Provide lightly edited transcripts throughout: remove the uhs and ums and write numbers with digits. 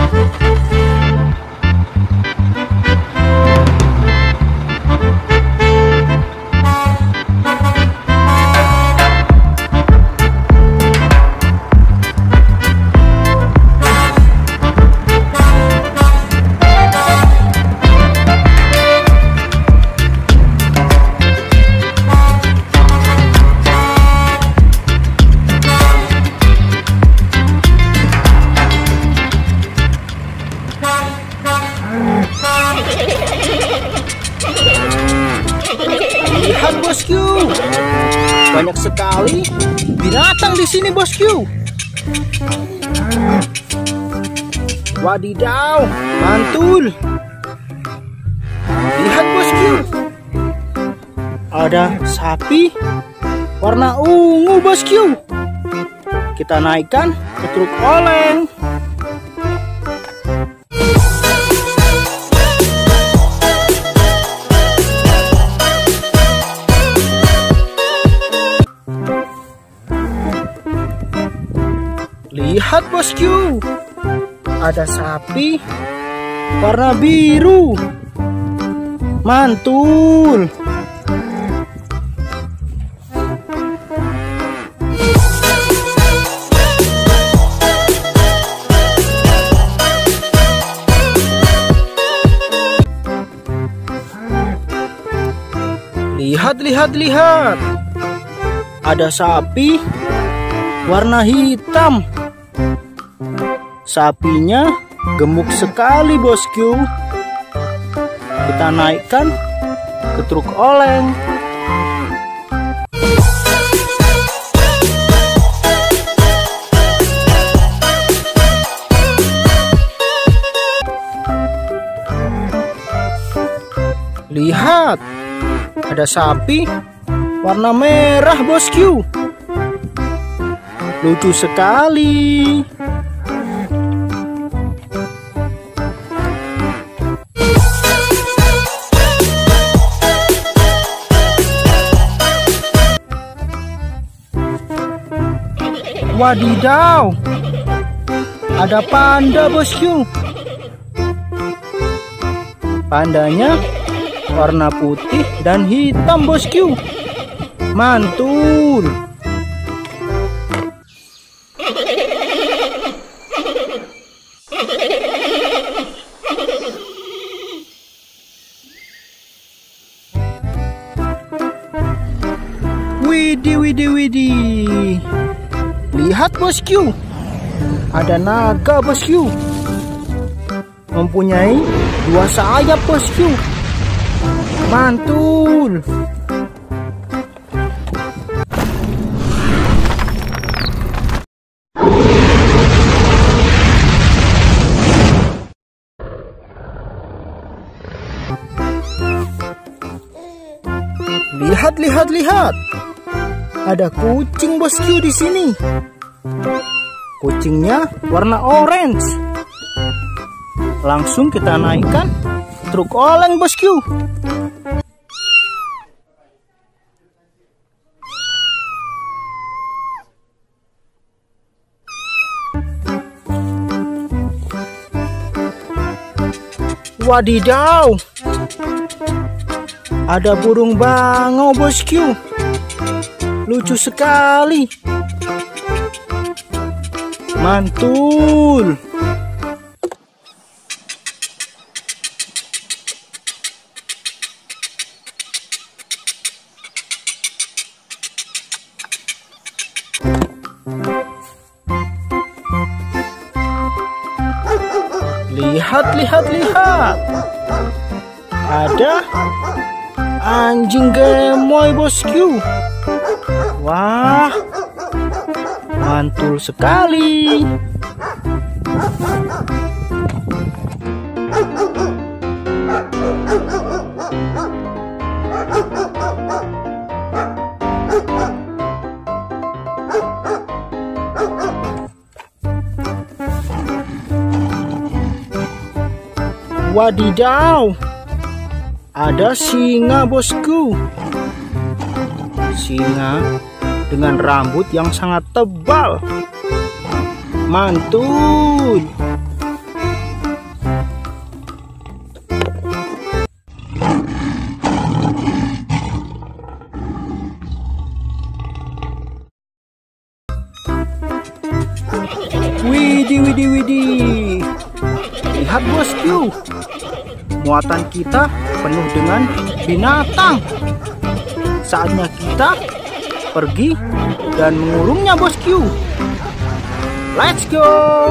Lihat bosku, banyak sekali binatang di sini bosku. Wadidaw, mantul. Lihat bosku, ada sapi warna ungu bosku. Kita naikkan ke truk oleng. Lihat bosku, ada sapi warna biru. Mantul. Lihat, lihat, lihat. Ada sapi warna hitam. Sapinya gemuk sekali bosku. Kita naikkan ke truk oleng. Lihat, ada sapi warna merah bosku. Lucu sekali. Wadidaw, ada panda bosku. Pandanya warna putih dan hitam bosku. Mantul. Widih, widih, widih. Lihat bosku, ada naga bosku. Mempunyai 2 sayap bosku. Mantul. Lihat, lihat, lihat. Ada kucing bosku di sini. Kucingnya warna orange. Langsung kita naikkan truk oleng bosku. Wadidaw, ada burung bangau bosku. Lucu sekali. Mantul. Lihat, lihat, lihat. Ada anjing gemoy bosku. Wah, mantul sekali. Wadidaw, ada singa bosku. Singa dengan rambut yang sangat tebal. Mantul. widih. Lihat bosku, muatan kita penuh dengan binatang. Saatnya kita pergi dan mengurungnya bosku. Let's go.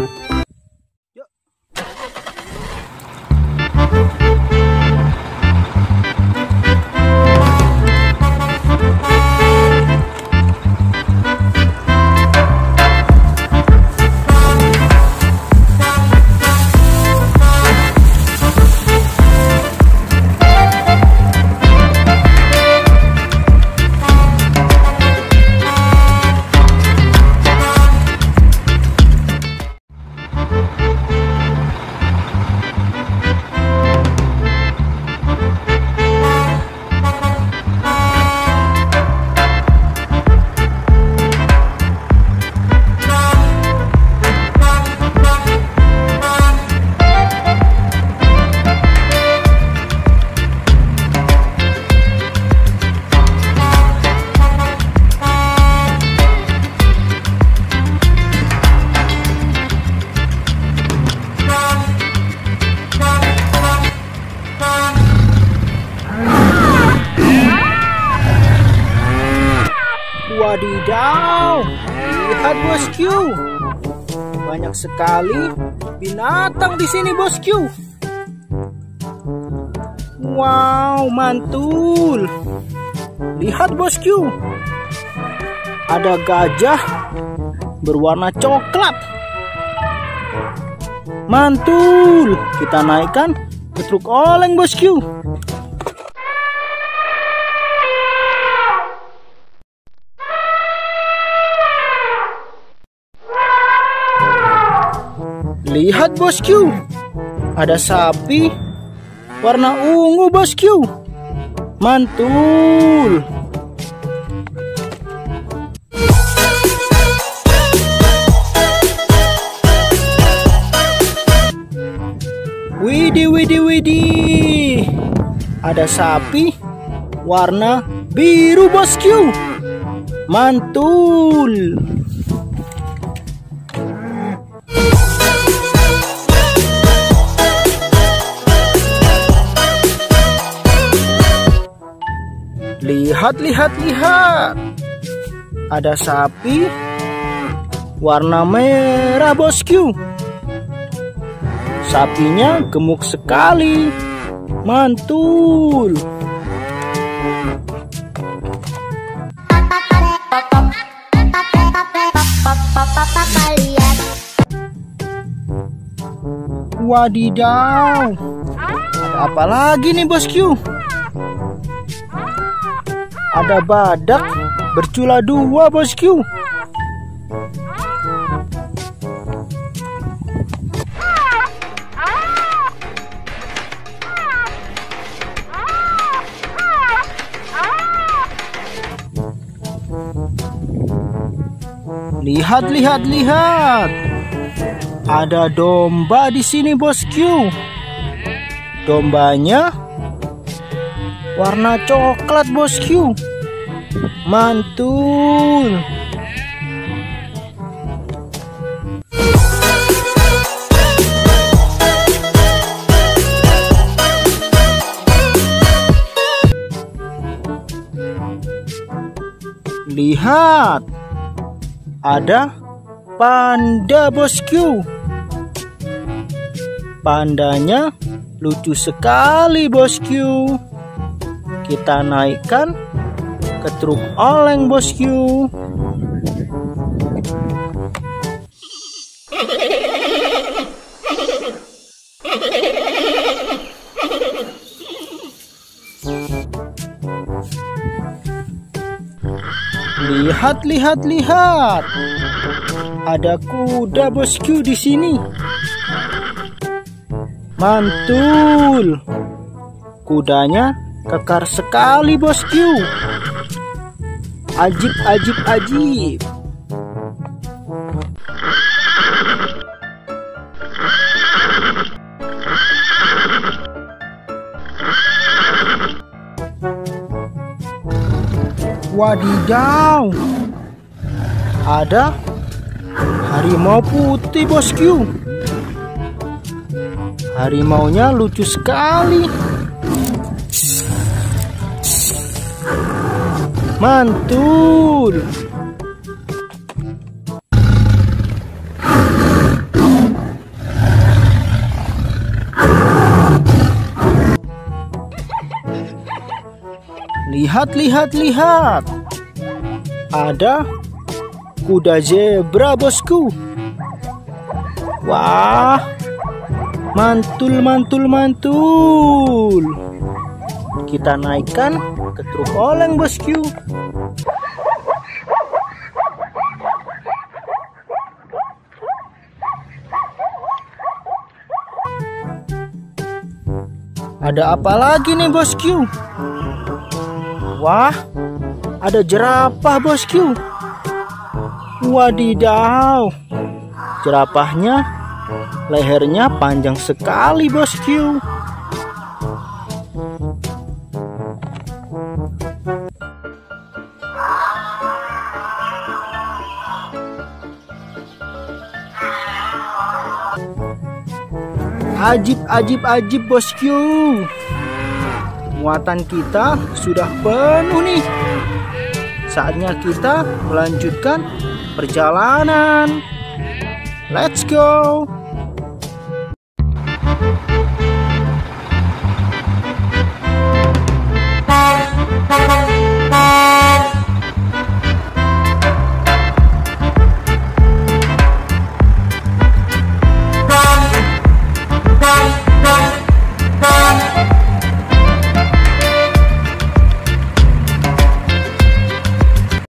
Wadidaw, lihat bosku, banyak sekali binatang di sini bosku. Wow, mantul. Lihat bosku, ada gajah berwarna coklat. Mantul, kita naikkan ke truk oleng bosku. Lihat bosku, ada sapi warna ungu bosku. Mantul. Widih, widih, widih. Ada sapi warna biru bosku. Mantul. Lihat, lihat, lihat. Ada sapi warna merah bosku. Sapinya gemuk sekali. Mantul. Wadidaw. Ada apa lagi nih bosku? Ada badak bercula dua bosku. Lihat, lihat, lihat. Ada domba di sini bosku. Dombanya warna coklat bosku. Mantul. Lihat, ada panda bosku. Pandanya lucu sekali bosku. Kita naikkan ke truk oleng bosku. Lihat, lihat, lihat. Ada kuda bosku di sini. Mantul. Kudanya kekar sekali bosku. Ajib, ajib, ajib. Wadidaw, ada harimau putih bosku. Harimaunya lucu sekali. Mantul. Lihat. Ada kuda zebra, bosku. Wah, mantul. Kita naikkan ke truk oleng, bosku. Ada apa lagi nih, bosku? Wah, ada jerapah, bosku. Wadidaw, jerapahnya lehernya panjang sekali, bosku. Ajib, bosku. Muatan kita sudah penuh nih. Saatnya kita melanjutkan perjalanan. Let's go.